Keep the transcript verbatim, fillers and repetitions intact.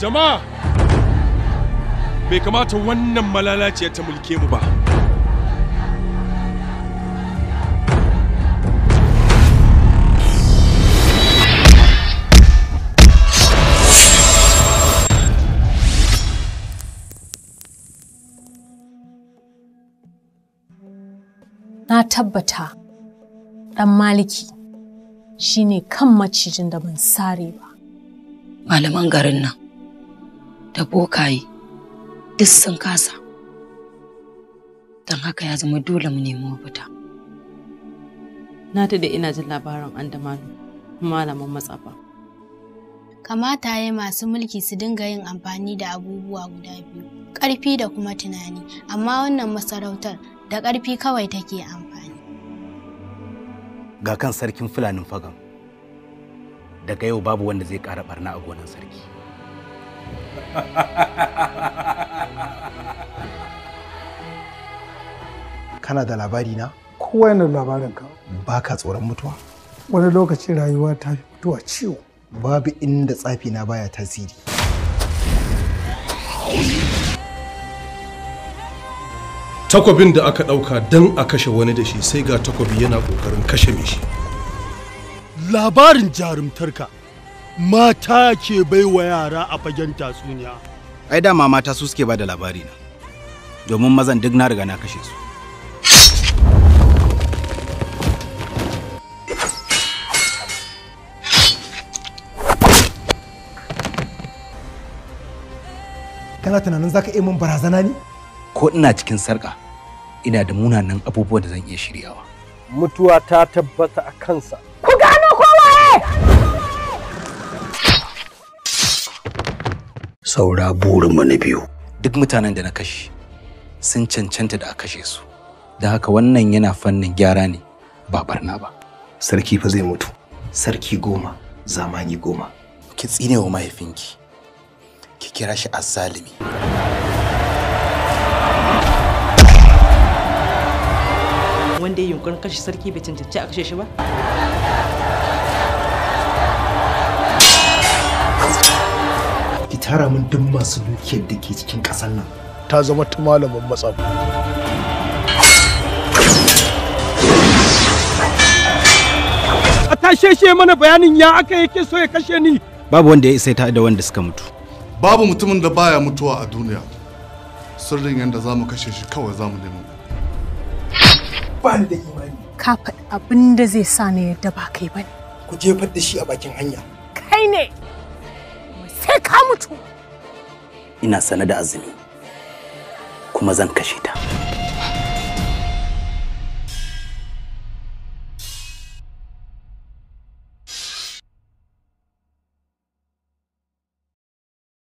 Jama'a, bai kamata wannan malalaciya ta mulke mu ba. Na tabbata ɗan Maliki shine kan macijin da ban sare ba. Malaman garin nan da bokaye duk sun kasa. Don haka ya zama dole mu nemi mafita. Na da ina jin labarin Andamanu, malaman matsafa. Kamata ya yi masu mulki su dinga yin amfani da abubuwa guda biyu, ƙarfi da kuma tunani, amma wannan masarautar da ƙarfi kawai take amfani. Ga kan sarkin Fulanin Fagan, daga yau babu wanda zai ƙara barna a gonan sarki. Kana da labari na? Kowa yana labarin ka. Ba ka tsoron mutuwa? Wani lokaci rayuwa ta fi mutuwa ciwo. Babu inda tsafi na baya tasiri. Takwabin da aka ɗauka don a kashe wani da shi sai ga takwabi yana ƙoƙarin kashe mai shi. Labarin jarumtarka mata ke baiwa yara a fagen tatsuniya. Ai dama mata su suke ba da labari na, domin mazan duk na riga na kashe su. Kana tunanin zaka iya min barazana ne? Ko ina cikin sarƙa, ina da munanan abubuwa da zan iya shiryawa. Mutuwa ta tabbata a kansa. Ku gano kowaye! Saura burinmu na biyu. Duk mutanen da na kashe sun cancanta da a kashe su. Da haka wannan yana fannin gyara ne ba barna ba. Sarki fa zai mutu. Sarki goma, zamani goma. Ki tsine wa mahaifinki. Ki kira shi azzalimi. Wanda ya yunkurin kashe sarki bai cancanci a kashe shi ba? Ki tara min duk masu dukiyar da ke cikin ƙasar nan. Ta zama ta malamin matsafa. A tashe shi mana bayanin ya aka yake so ya kashe ni. Babu wanda ya isa ta da wanda suka mutu. Babu mutumin da baya mutuwa a duniya. Sirrin yanda za mu kashe shi kawai za mu nemo. Ba ni da imani. Ka faɗi abin da zai sa ni yadda ba kai bane. Ku jefar da shi a bakin hanya. Kai ne. Sai ka mutu. Ina sane da azumi kuma zan kashe ta.